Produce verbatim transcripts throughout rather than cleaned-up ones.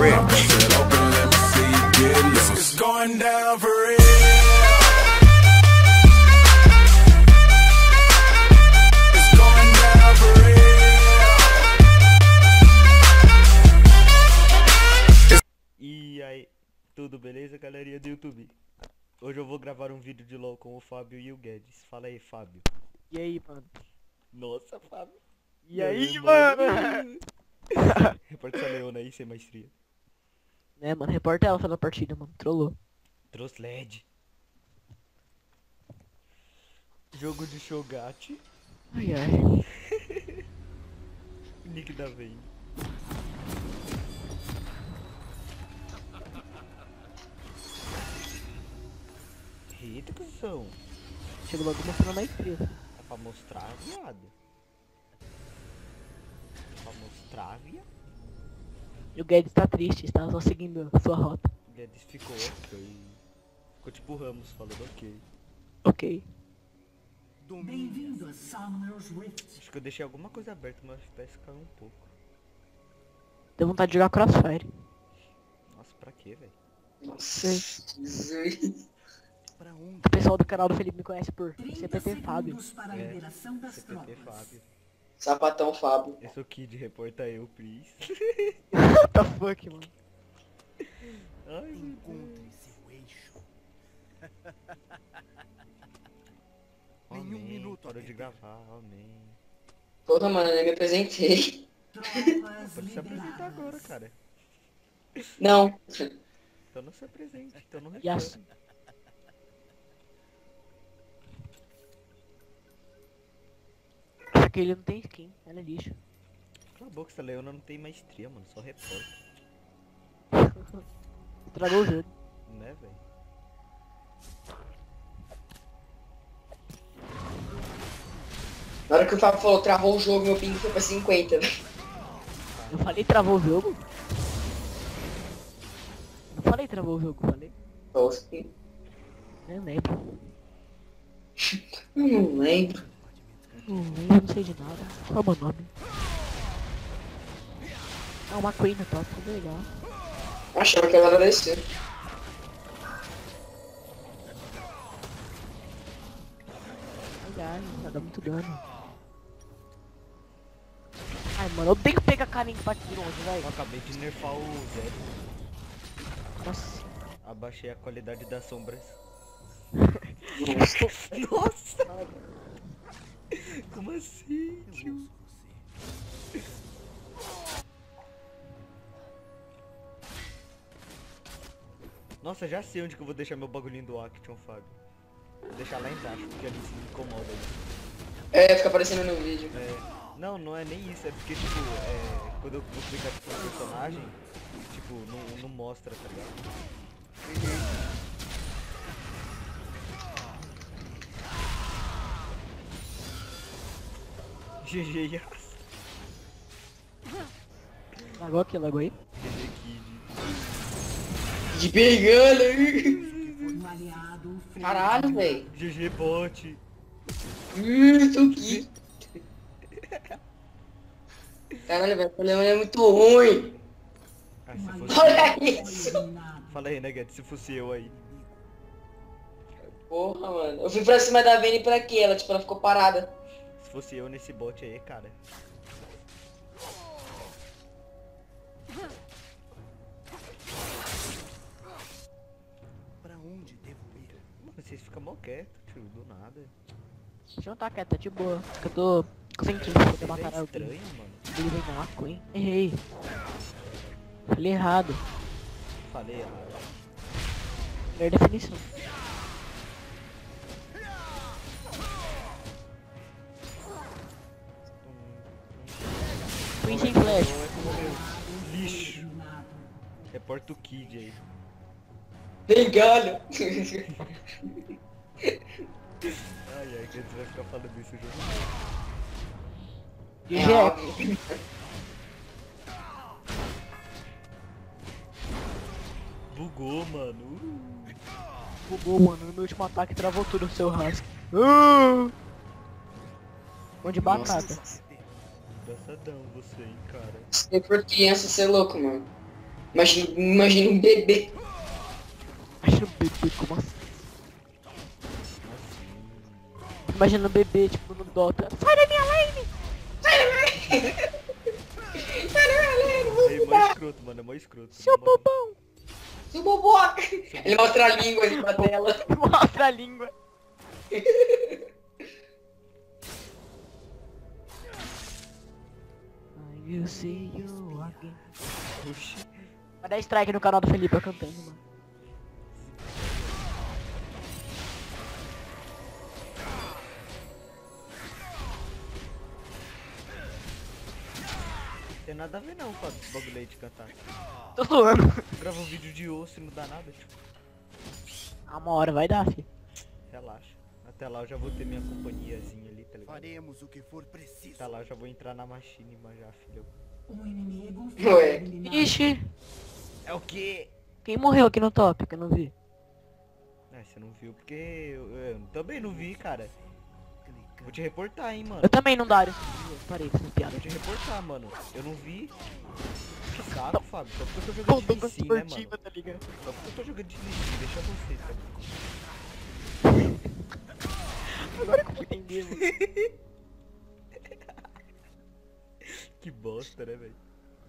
rich. Said open, let me see you get loose. It's going down for real. It's going down for real. E aí, tudo beleza, galerinha do YouTube? Hoje eu vou gravar um vídeo de LOL com o Fábio e o Guedes. Fala aí, Fábio. E aí, mano? Nossa, Fábio. E, e aí, aí, mano? Reporta essa leona aí, sem maestria. É, mano, reporta ela na partida, mano. Trollou. Trouxe L E D. Jogo de Shogat. Ai, ai. Nick da Vayne. Eita, cuzão. Chega logo mostrando a estrela. É pra mostrar, viado. É pra mostrar, viado. E o Guedes tá triste, está só seguindo a sua rota. O Guedes ficou ok. Ficou tipo Ramos falando ok. Ok. Bem-vindo a Summoner's Rift. Acho que eu deixei alguma coisa aberta, mas o F P S caiu um pouco. Deu vontade de jogar Crossfire. Nossa, pra quê, velho? Nossa. Pra onde? O pessoal do canal do Felipe me conhece por C P T Fábio. Para a É, liberação das C P T tropas. Fábio. Sapatão Fábio. Eu sou Kid, reporta eu, please. What the fuck, mano? Ai, Encontre seu eixo. Nenhum Nenhum minuto a Parou de perder. gravar, amém. Porra, mano, eu nem me apresentei. Tropas Pode se apresentar agora, liberadas. cara. Não. Então não se apresente, então não Yes. reclame. Só que ele não tem skin, ela é lixo. Cala a boca, essa leona não tem maestria, mano, só reporta. Estragou o jogo. Né, velho? Na hora que o Fábio falou, travou o jogo, meu ping foi pra cinquenta. Eu falei travou o jogo? Não falei travou o jogo, falei. Nossa, Nem lembro. eu não lembro. Não lembro, não sei de nada. Qual é o meu nome? Ah, uma Queen no top, tudo legal. Achava que ela era descer. Legal, vai dar muito dano. Ai, mano, eu tenho que pegar carinho pra de longe, Eu velho. acabei de nerfar o Zed. Nossa. Abaixei a qualidade das sombras. Nossa. Nossa! Como assim, tio? Nossa, já sei onde que eu vou deixar meu bagulhinho do Action, Fábio. Vou deixar lá embaixo, porque ali se me incomoda. Né? É, fica aparecendo no vídeo. É, não, não é nem isso, é porque, tipo, é, quando eu vou clicar tipo, no personagem, tipo, não, não mostra, tá ligado? G G, Yas. Lagou aqui, lagou aí. G G Kid. De pegando. Um aliado Caralho, velho. G G bot. Hum, tô aqui. Caralho, velho, o leão é muito ruim. Ah, se fosse... Olha isso. eliminado. Fala aí, né, Guedes, se fosse eu aí. Porra, mano. Eu fui pra cima da Vayne pra quê? Ela, tipo, ela ficou parada. Se fosse eu nesse bot aí, cara. Pra onde devo ir? Mano, vocês ficam mó quietos, tio, do nada. Deixa eu tá quieto, tá de boa. Porque eu tô sentindo que poder Ele matar é alguém. estranho, mano. Ele vem na Queen. Errei. Falei errado. Falei errado. Melhor definição. Queen sem flash. Lixo. Reporta o Kid aí. Tem galho. Ai, ai, que a gente vai ficar falando isso o jogo. G G. Bugou, mano. Bugou, mano. No meu último ataque travou tudo o seu Husky. Uh! Mão de batata. Nossa. Engraçadão você, hein, cara. Se for criança, você é louco, mano. Imagina, imagina um bebê. Imagina um bebê, como assim? Imagina um bebê, tipo, no Dota. Sai da minha lane! É mó escroto, mano, é mó escroto. Seu na moral. bobão! Seu boboca. Ele mostra a língua ali pra tela. Mostra a língua. I will see you again. Oxi. Vai dar strike no canal do Felipe eu cantando, mano. Tem nada a ver não com esse bagulho aí de cantar. Tô zoando. Grava um vídeo de osso e não dá nada, tipo. Ah, uma hora vai dar, filho. Relaxa. Até lá eu já vou ter minha companhiazinha ali, tá ligado? Faremos o que for preciso. Até lá eu já vou entrar na machine e já, filho. Um inimigo Ué. foi eliminado. Ixi, É o quê? quem morreu aqui no top que eu não vi? É, você não viu porque eu, eu também não vi, cara. Vou te reportar, hein, mano. Eu também não Darius. Parei com essa piada. Vou te reportar, mano. Eu não vi. Que saco, Fábio. Só porque eu tô jogando de Ponto Lee Sin, né, mano? esportiva, tá ligado? Só porque eu tô jogando de Lee Sin, deixa você, tá? Agora que eu fui entender, mano. Que bosta, né, velho?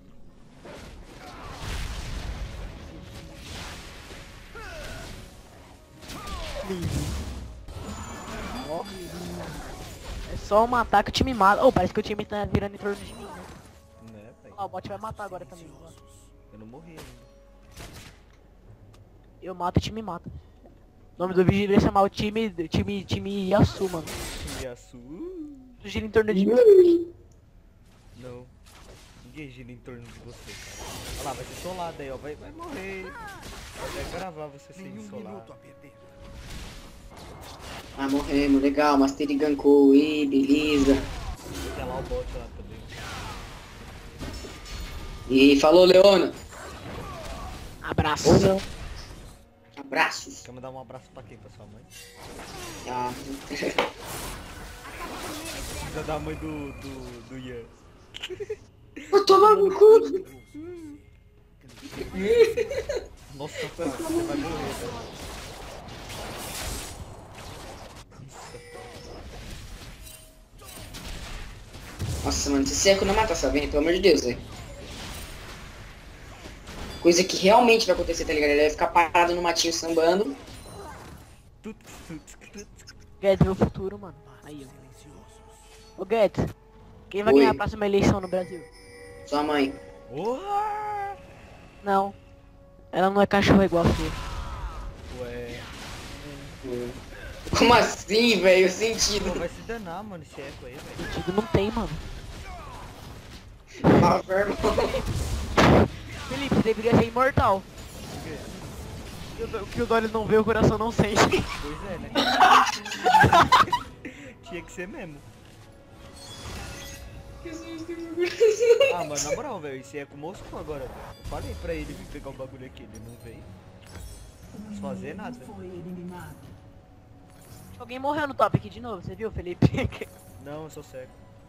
Ó. É só um ataque o time mata. Oh, parece que o time tá virando em torno de mim, né? Né, velho? Ó, o bot vai matar agora também. Ó. Eu não morri ainda. Eu mato, o time mata. O nome do vídeo devia chamar o time, time, time Yasu, mano. Yasu. Gira em torno de mim. Não. Ninguém gira em torno de você, cara. Olha lá, vai ser solado aí, ó. Vai, vai morrer. Vai gravar você sendo Nenhum solado. minuto a perder. Ah, morremos, legal. Mastery gankou, e beleza. Tem lá o bot lá também. E falou, Leona. Abraço. Ou não. Abraços. Quer mandar um abraço pra quem? Pra sua mãe? Ah. Precisa da mãe do, do, do Ian. Vou tomar no cu. Nossa, cara, você vai morrer, velho. Nossa, mano, se seco não mata essa venda, pelo amor de Deus, velho. Coisa que realmente vai acontecer, tá ligado? Ele vai ficar parado no matinho sambando. Tut, tut, tut. Guedes, meu futuro, mano. Aí, ó. Ô, Guedes, quem vai Oi. ganhar a próxima eleição no Brasil? Sua mãe. Ué. Não. Ela não é cachorro igual a sua. Ué. Como assim, velho? O Pô, sentido. vai se danar, mano, esse eco aí, velho. Sentido não tem, mano. Ah, meu irmão. Felipe, você deveria ser imortal. O que o Dolly não vê, o coração não sente. Pois é, né? Tinha que ser mesmo. Ah, mano, na moral, velho, esse eco moscou agora, velho. Eu falei pra ele vir pegar o bagulho aqui, ele não veio. Um Não fazer inimigo nada. foi eliminado. Alguém morreu no top aqui de novo, você viu, Felipe? Não, eu sou cego.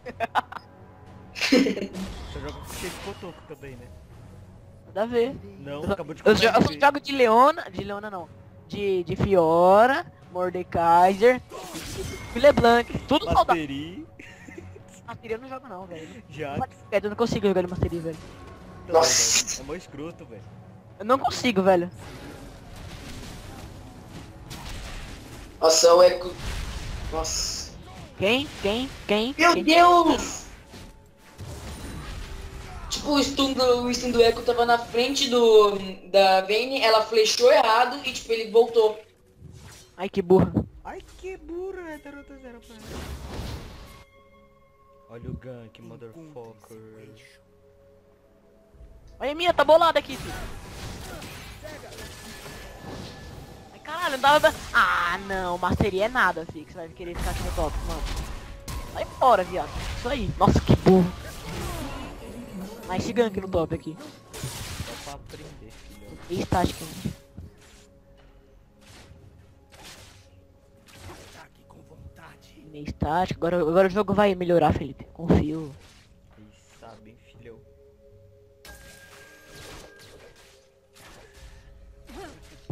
Você joga com cheio de cotoco também, né? Nada a ver. Não, Eu, acabou de eu, comer. jo- eu só jogo de Leona, de Leona não. De, de Fiora, Mordekaiser, e LeBlanc, tudo saudável. Mastery, Mastery eu não jogo não, velho. Jax. Eu não consigo jogar de Mastery, velho. Então, Nossa. velho, é mó escroto, velho. Eu não consigo, velho. Nossa, o eco. Nossa. Quem? Quem? Quem? Meu Quem? Deus! Tipo, o stun do, o stun do Echo tava na frente do, da Vayne, ela flechou errado e tipo, ele voltou. Ai, que burra. Ai, que burra, né? Derrota zero pra ela. Olha o gank, motherfucker. Olha a minha, tá bolada aqui, filho. Ai, caralho, não dava... pra- Ah, não, Mastery é nada, filho, que você vai querer ficar aqui no top, mano. Vai embora, viado. Isso aí. Nossa, que burro. Nice gank no top aqui. Só pra aprender, filho. E estática. Ataque com vontade. Meio estática. Agora, agora o jogo vai melhorar, Felipe. Confio. Eles sabem, filhão.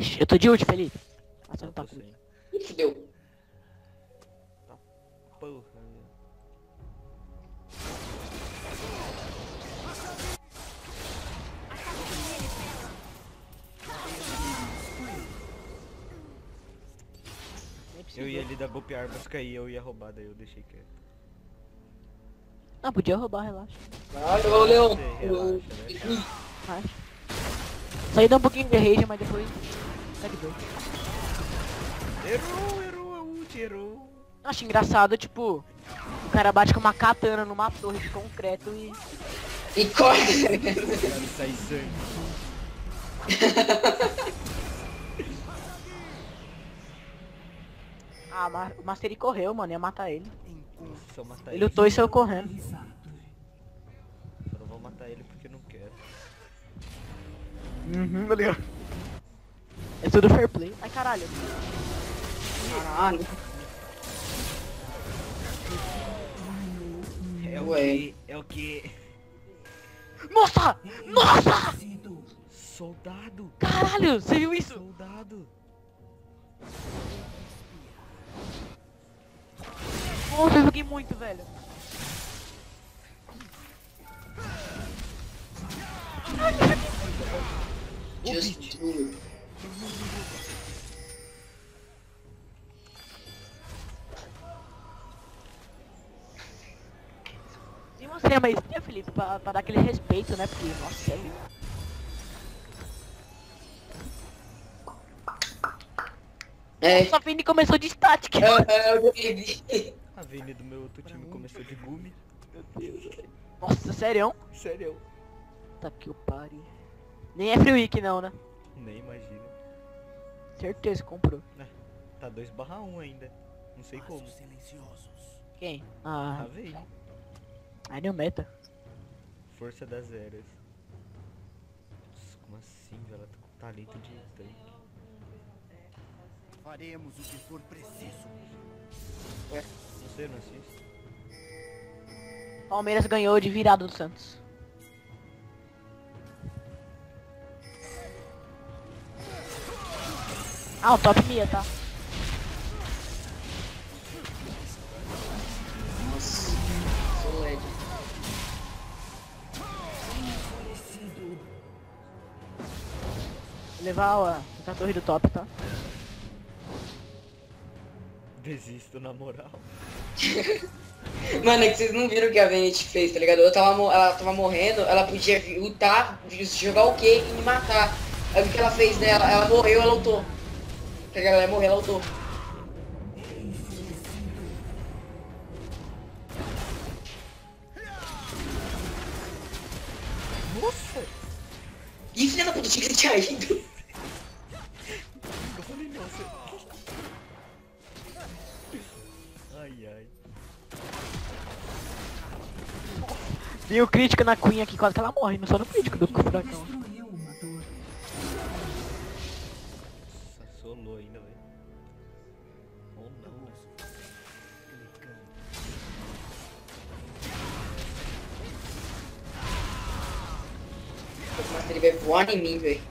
Eu tô de ult, Felipe. Ah, você não tá Tô com ult. sem. Ih, fudeu. Porra. Nem Eu precisou. ia ali dar golpear, mas caí, eu ia roubar, daí eu deixei quieto. Não, podia roubar, relaxa. Caralho, ô Leão. Você relaxa, né? Ui, Relaxa. Só ia dar um pouquinho de rage, mas depois... Tá de boa. Errou, errou a ult, errou. Acho engraçado, tipo... O cara bate com uma katana numa torre de concreto e... E corta. Cara, sai sangue. Ah, ma- o Mastery correu, mano, ia matar ele. Nossa, se eu matar Ele ele, lutou e saiu correndo. Exato. eu não vou matar ele porque eu não quero. Uhum, tá ligado? É tudo fair play. Ai, caralho. Caralho. É o Ué. que? É o que? Nossa! Nossa! Sido. Soldado! Caralho, você viu isso? Soldado! Nossa, eu joguei muito, velho. Just do it. Tem uma cena maestria, Felipe, pra, pra dar aquele respeito, né? Porque, nossa, é... É, Nossa, a Vini começou de static. é, é, eu vi. A Vini do meu outro time começou de gume. Meu Deus, velho. Nossa, sério? Sério? Tá que o pare. Nem é free week não, né? Nem imagino. Certeza que comprou. Tá dois barra um ainda. Não sei como. Passos silenciosos. Quem? Ah, Ah, veio. aí deu meta. Força das eras. Nossa, como assim, velho? Ela tá com talento de tanque. Faremos o que for preciso. Não sei, eu não assisto. Palmeiras ganhou de virada do Santos. Ah, o top Mia, tá? Nossa, sou led. Vou levar ó, a torre do top, tá? Desisto na moral. Mano, é que vocês não viram o que a Venet fez, tá ligado? Ela tava, mo- ela tava morrendo, ela podia lutar, jogar o quê e me matar. Aí o que ela fez, né? Ela, ela morreu, ela lutou. Tá ligado? Ela morreu, ela lutou. Nossa! Ih, filha da puta, tinha que ter ido. Eu falei, nossa. Ai, ai. Dei o crítico na Queen aqui, quase que ela morre, não só no crítico do furacão. Destruiu uma torre. Nossa, solou ainda, velho. Ou não, né? O Master vai voar em mim, velho.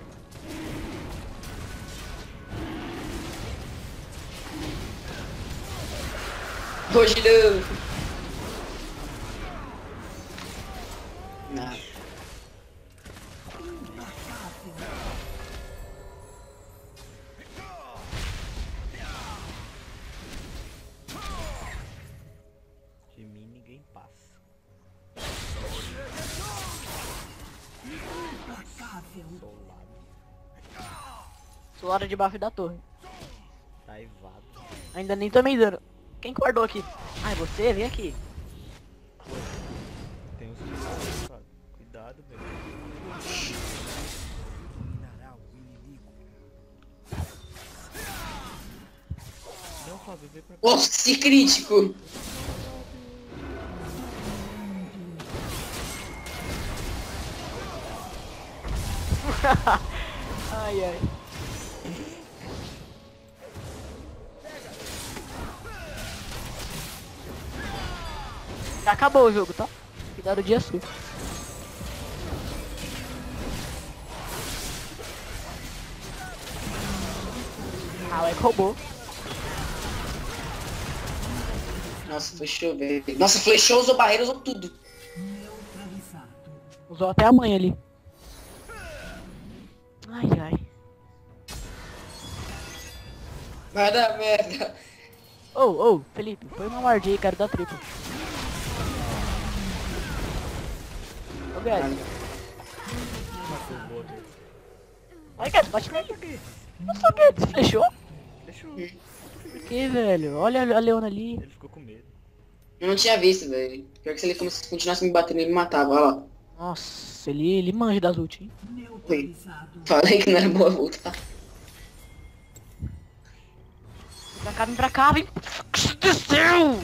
Hoje não. Não. De mim ninguém passa. Implacável. Solado. Sou hora de buff da torre. Taivado. Ainda nem tomei dano. Quem guardou aqui? Ah, é você? Vem aqui. Tem uns que Fábio. Cuidado, velho. Dominará o inimigo. Não, Fábio, vem pra cá. Nossa, crítico. Ai, ai. Já acabou o jogo, tá? Cuidado do dia sul. Ah, o Echo roubou. Nossa, flechou, velho. Nossa, flechou, usou barreira, usou tudo. Neutralizado. Usou até a mãe ali. Ai, ai. Vai dar merda. Ô, ô, Felipe, põe uma ward aí, quero dar triplo. Ô, Guedes. Vai, Guedes, bate nele. Nossa, Guedes, fechou? Fechou. Por que, velho? Olha a Leona ali. Ele ficou com medo. Eu não tinha visto, velho. Pior que se ele começasse- continuasse me batendo, ele me matava, olha lá. Nossa, ele, ele manja das ult, hein? Neutralizado. Falei que não era boa voltar. Vem pra cá, vem pra cá, vem. Desceu!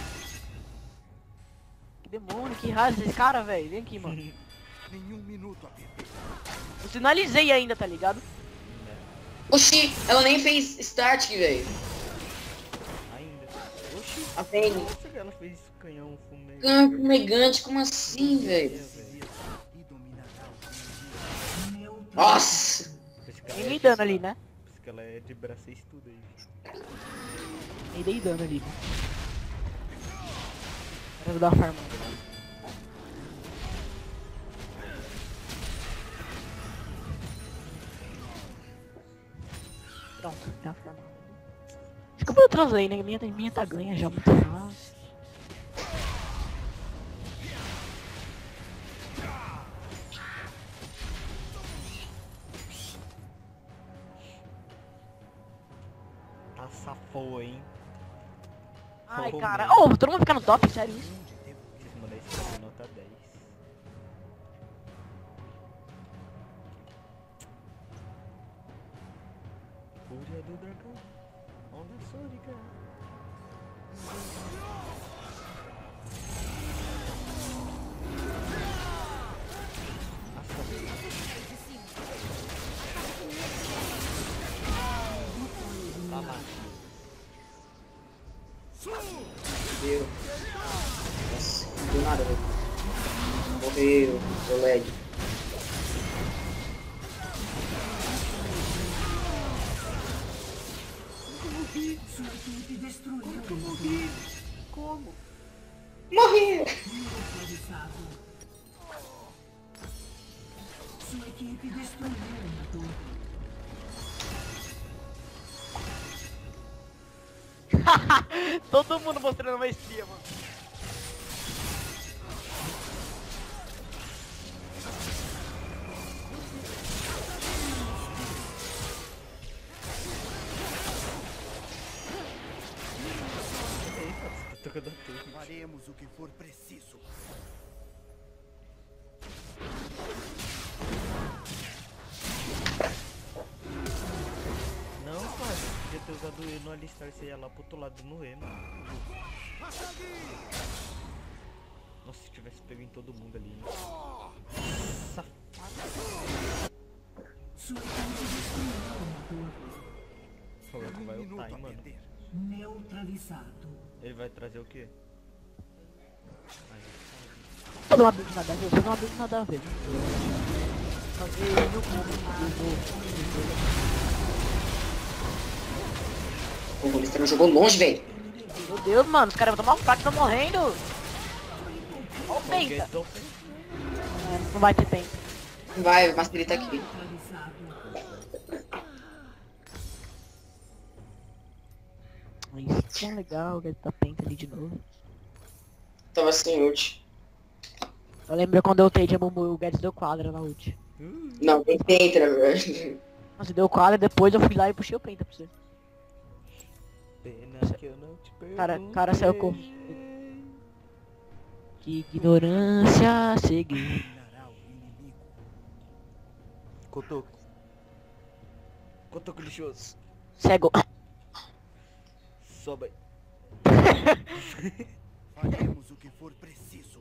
Que demônio, que raio desse cara, velho. Vem aqui, mano. Nenhum minuto a perder. Eu sinalizei ainda, tá ligado? Oxi, ela nem fez start, velho. Ainda. Oxi. A Penny. Nossa, ela fez canhão fumê. Campo megante, como assim, velho? E dominará o inimigo. Neutralizado. Nossa! Tem me dano ali, né? Por que ela é de braço e tudo aí. Nem dei dano ali. Quero dar farm. Pronto, dá farm. Acho que eu vou translei, né? Minha, minha tá ganha já muito fácil. Tá safou, hein? Ai, Oh, cara. meu. Oh, todo mundo fica no top, sério isso? Esses moleques estão nota dez. Fúria do dragão. Onda sônica. Tá lá. Deu. Nossa, não deu nada, velho. Morreu, o lag. Sua equipe destruiu o motor. Como? Morreu! Neutralizado. Sua equipe destruiu o motor. Todo mundo mostrando maestria, mano. Eita, você tá tocando a torre. Faremos o que for preciso. Não, pai, podia ter usado ele no alistar, você ia lá pro outro lado e morrer, mano. Nossa, se tivesse pego em todo mundo ali. Safado. Sua equipe destruiu o motor. Falou que vai Um minuto ultar, hein, a mano. perder. Neutralizado. Ele vai trazer o quê? Fazer uma build nada a ver, fazer uma build nada a ver. Fazer no combo. Pô, o Lister não jogou longe, velho. Meu Deus, mano, os caras vão tomar um fraco, estão morrendo. Ó o penta. Então, É, não vai ter penta. Vai, o Master tá aqui. Neutralizado. Isso é legal, ele tá penta ali de novo. Tava sem ult. Eu lembro quando eu ultei de Mumu, o Guedes deu quadra na ult. Não, tem dentro, velho. Nossa, deu quadra, depois eu fui lá e puxei o penta pra você. pena que eu não te perguntei. Cara, cara saiu correndo. Que ignorância seguir. Dominará o inimigo. Cotoco. Cotoco lixoso. Cego. Sobe. Faremos o que for preciso.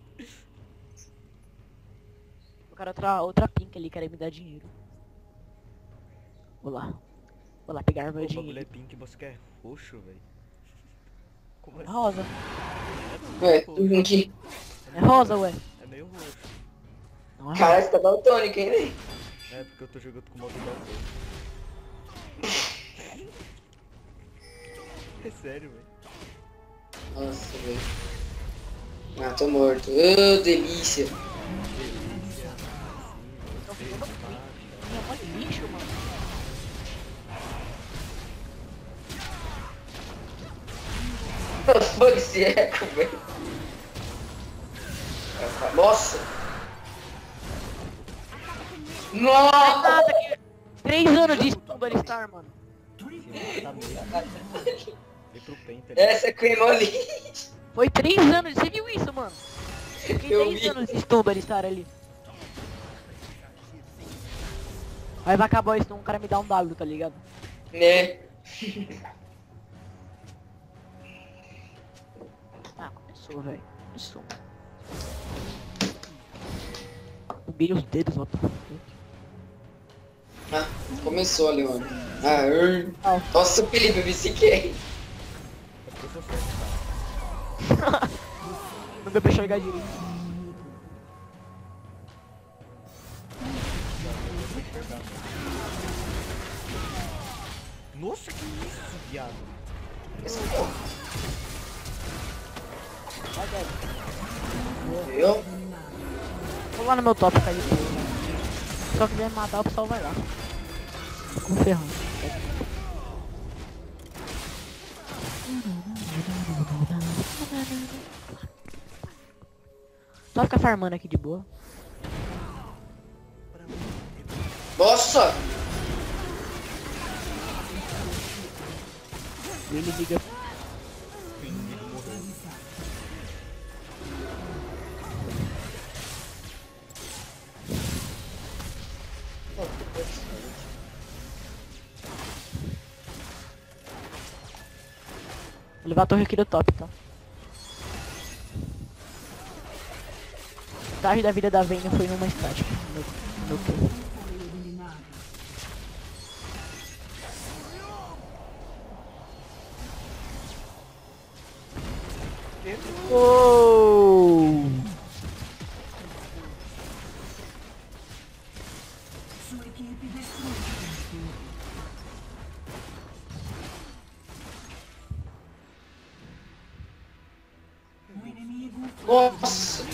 Eu quero outra, outra pink ali, querem me dar dinheiro. Vou lá. Vou lá pegar meu O bagulho é dinheiro. pink, você quer roxo, velho? Como assim? Rosa. Ué, tu vem aqui. É rosa, ué. É meio roxo. Não é rosa. Caralho, você tá daltônico, hein, velho? É porque eu tô jogando com o modo daltônico. É sério, velho. Nossa, velho. Ah, tô morto. Ô, delícia. Minha mãe é lixo, mano. Foi esse eco, velho. Nossa. Nossa. Nada que... Três anos de stun do Alistar, mano. Se matar mesmo. Vem pro Penta. Essa é queimou ali. Foi três anos, você viu isso, mano? Fiquei Eu três vi. anos de stun do Alistar ali. Aí vai acabar o stun, o cara me dá um W, tá ligado? Né? Ah, começou, velho. Começou. Buguei os dedos, ó. Ah, começou ali, mano. Ah, ur. Ah. Nossa, Felipe, eu vi sequer. É porque eu sou certo, cara. Não deu pra enxergar direito. Nossa, que isso, viado. Vai, velho. Eu? Vou lá no meu top, cair. Só que vier me matar, o pessoal vai lá. Ficou ferrando. Só ficar farmando aqui de boa. Nossa! Ele liga. O inimigo morreu. Vou levar a torre aqui do top, tá? Metade da vida da Vayne foi numa estática. No, no kill. Eliminado. Oh! Sua equipe destruiu. O inimigo Nossa!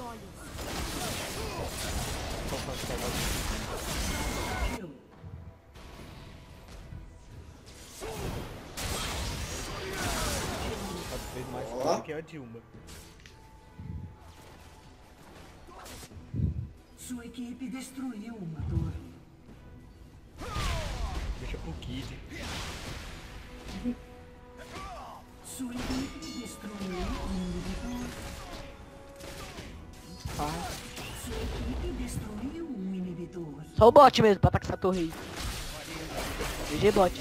kill. Cada vez mais Ó. forte que a Dilma. Sua equipe destruiu uma torre. Deixa pro Kid. Sua equipe destruiu um inibidor. Ah, Sua equipe destruiu um inibidor. só o bot mesmo pra atacar essa torre aí. G G bot.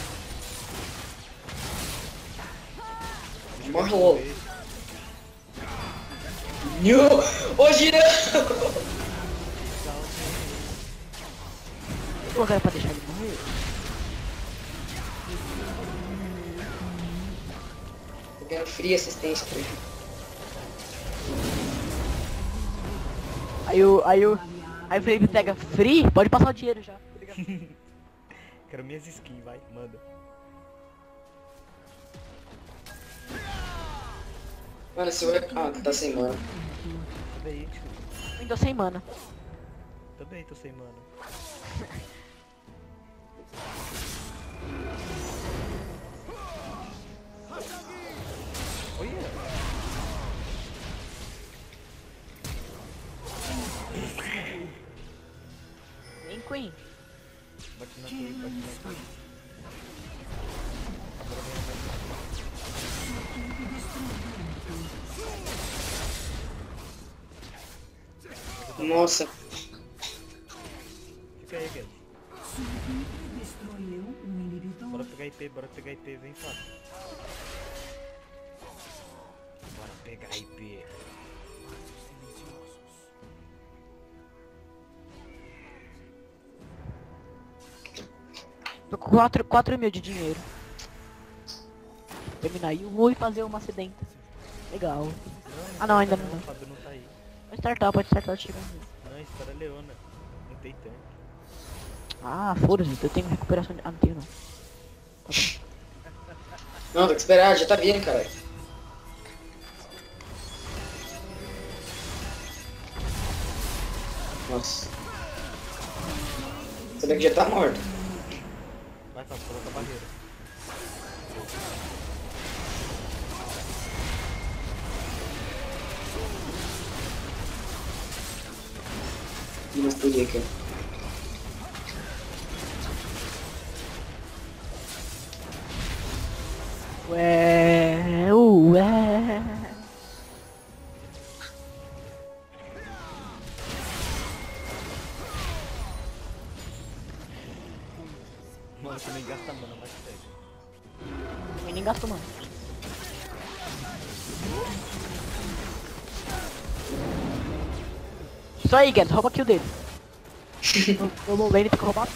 Morre logo. Não! Hoje não! Vou colocar pra deixar ele morrer. Eu quero free assistência pra ele. Aí o. Aí o. Aí o Felipe pega free, pode passar o dinheiro já. Tá ligado? Quero minhas skins, vai, manda. Mano, você vai. Ah, tá sem mana. Também, tio. Ainda sem mana. Também tô sem mana. Olha! Vem, Queen. Bate na torre, bate na torre. Agora vem a Nossa. Fica aí, Guedes. Sua equipe destruiu um inibidor. Bora pegar I P, bora pegar I P, vem fácil. Bora pegar I P. Tô com quatro, quatro mil de dinheiro. Terminar aí o e fazer uma acidente. Legal. Ah não, ainda não. O Fábio não tá aí. Pode startar, pode startar chegando. Não, a história é Leona. Não tem tanque. Ah, foda-se, eu tenho recuperação de... Ah, não tenho não. Tá bom. Não, tem que esperar, já tá vindo, caralho. Nossa. Esse daqui já tá morto. Vai, Fábio, coloca a barreira. Vou explodir aqui. Ué, ué. Mano, você nem gasta mana, mas pega. Eu nem gasto, mano. Isso aí, Guedes, rouba a kill dele. Vamos lane, tem que roubar.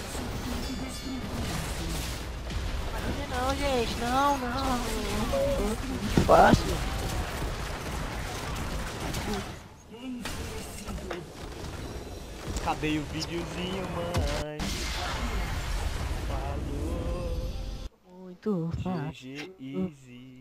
Não, gente, não, não. Fácil. Cadê o videozinho, mãe? Falou. Muito fácil. G G Easy.